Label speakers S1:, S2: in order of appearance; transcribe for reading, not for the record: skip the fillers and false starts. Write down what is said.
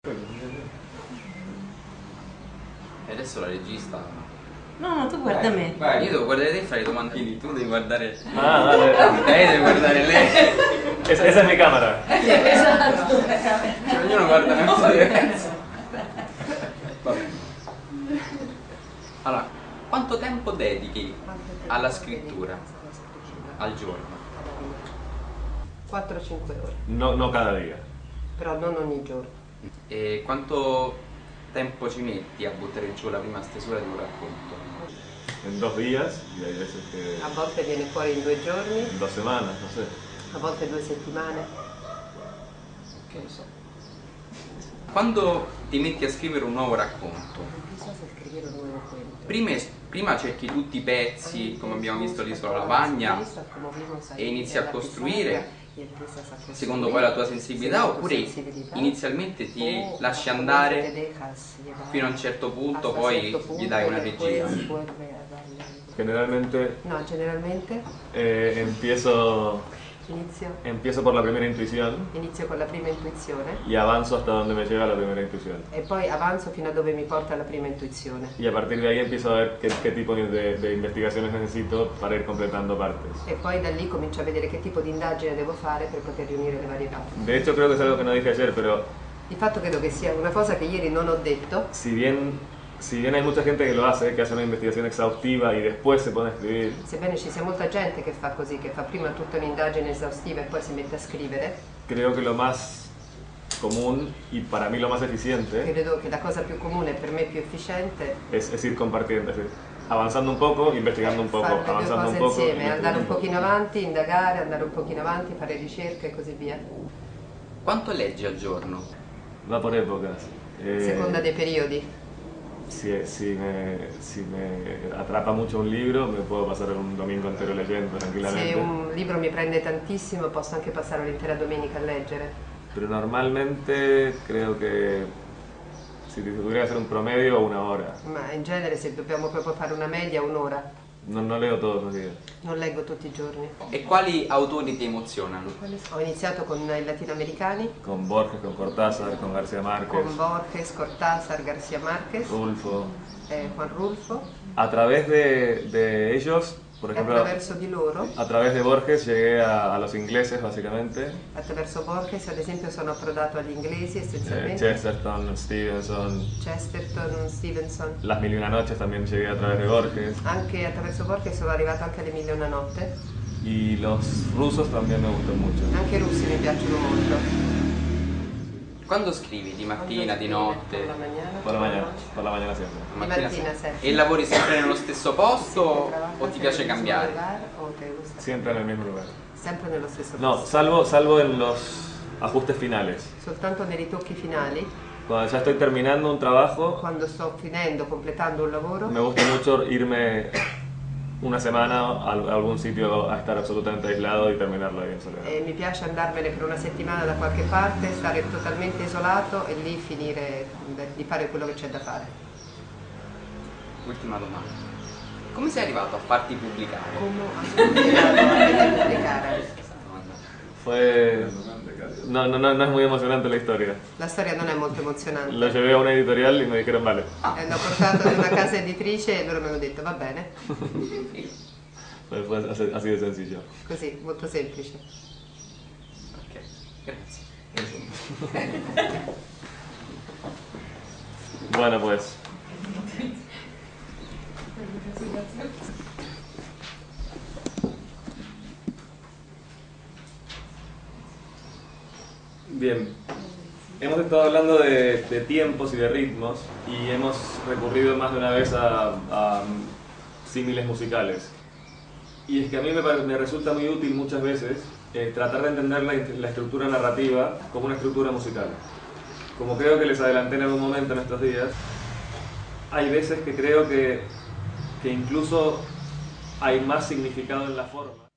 S1: E adesso la regista.
S2: No, tu guarda me.
S1: Vai, io devo guardare te e fare le domandini, tu devi guardare.
S3: Ah, vale.
S1: Lei deve guardare lei.
S3: Esa es mi cámara.
S2: Esatto.
S1: Cioè, ognuno guarda una cosa diversa. Vabbè. Allora, quanto tempo dedichi alla scrittura al giorno?
S4: 4-5 ore,
S3: No cada día.
S4: però non ogni giorno.
S1: E quanto tempo ci metti a buttare giù la prima stesura di un racconto?
S3: En 2 días, y hay veces que
S4: A volte viene fuori in 2 giorni,
S3: en 2 semanas, no sé.
S4: a volte 2 settimane.
S1: Che ne so. Quando ti metti a scrivere un nuovo racconto,
S4: Non so se scrivere un nuovo cuento.
S1: prima cerchi tutti i pezzi, come abbiamo visto lì sulla lavagna, e inizi a costruire secondo poi la tua sensibilità, oppure inizialmente ti lasci andare fino a un certo punto, poi gli dai una regia?
S3: Generalmente
S4: No, generalmente
S3: empiezo por la primera intuición
S4: inizio con la prima intuizione
S3: y avanzo hasta donde me llega la primera intuición.
S4: e poi avanzo fino a dove mi porta la prima intuizione.
S3: Y a partir de ahí empiezo a ver qué tipo de investigaciones necesito para ir completando partes.
S4: E poi da lì comincio a vedere che tipo di indagine devo fare per poter riunire le varie parti.
S3: De hecho, creo que es algo que no dije ayer, pero
S4: Di fatto credo che sia una cosa che ieri non ho detto.
S3: si bien hay mucha gente que lo hace, que hace una investigación exhaustiva y después se pone a escribir,
S4: Sebbene ci sia molta gente che fa così, che fa prima tutta un'indagine esaustiva e poi si mette a scrivere,
S3: creo que lo más común y para mí lo más eficiente
S4: credo che la cosa più comune e per me più efficiente
S3: es ir compartiendo, es decir, avanzando un poco, investigando un poco,
S4: fare le due
S3: avanzando un
S4: cose
S3: poco,
S4: insieme, andare
S3: investigando
S4: un pochino avanti, indagare, andare un pochino avanti, fare ricerche e così via.
S1: Quanto leggi al giorno?
S3: Va por épocas.
S4: Seconda dei periodi.
S3: Si me atrapa mucho un libro, me puedo pasar un domingo entero leyendo
S4: Se
S3: tranquilamente.
S4: un libro mi prende tantissimo posso anche passare l'intera domenica a leggere.
S3: Pero normalmente creo que si tuviera que hacer un promedio, 1 hora.
S4: Ma in genere se dobbiamo proprio fare una media, un'ora.
S3: No leo todos los días.
S4: Non leggo tutti i giorni.
S1: E quali autori ti emozionano?
S4: Ho iniziato con i latinoamericani,
S3: Con Borges, con Cortázar, con García Márquez,
S4: con Borges, Cortázar, García Márquez,
S3: Rulfo.
S4: Juan Rulfo.
S3: A través de ellos, por
S4: E
S3: ejemplo,
S4: attraverso di loro,
S3: a través de Borges llegué a los ingleses básicamente.
S4: attraverso Borges ad esempio sono approdato agli inglesi essenzialmente,
S3: Chesterton, Stevenson,
S4: Chesterton, Stevenson.
S3: Las Mil y Una Noches también llegué a través de Borges.
S4: Anche attraverso Borges sono arrivato anche alle Mille e una notte.
S3: Y los rusos también me gustan mucho.
S4: Anche i russi mi piacciono molto.
S1: Quando scrivi? Di mattina, di notte?
S4: Per la mañana.
S3: Por la mañana siempre.
S1: La
S4: Di mattina
S1: sì.
S4: sempre.
S1: E lavori sempre nello stesso posto o ti piace cambiare?
S4: O te gusta?
S3: Siempre en el mismo lugar.
S4: Sempre nello stesso
S3: No,
S4: posto.
S3: salvo en los ajustes finales.
S4: Soltanto nei ritocchi finali,
S3: Cuando ya estoy terminando un trabajo,
S4: quando sto finendo, completando un lavoro,
S3: me gusta mucho irme una semana a algún sitio a estar absolutamente aislado y terminarlo ahí en soledad.
S4: mi piace andarmene per una settimana da qualche parte, stare totalmente isolato e lì finire di fare quello che c'è da fare.
S1: Ultima domanda. Come sei arrivato a farti pubblicare?
S4: Come ho arrivato a pubblicare?
S3: Fue... No es muy emocionante la historia.
S4: La storia non è molto emozionante.
S3: Lo llevé a una editorial y me dijeron vale.
S4: L'ho portato in una casa editrice e loro mi hanno detto va bene,
S3: Fue así de sencillo.
S4: così, molto semplice.
S1: Ok, grazie.
S3: Bueno, pues. Bien, hemos estado hablando de tiempos y de ritmos y hemos recurrido más de una vez a símiles musicales. Y es que a mí me resulta muy útil muchas veces tratar de entender la estructura narrativa como una estructura musical. Como creo que les adelanté en algún momento en estos días, hay veces que creo que incluso hay más significado en la forma.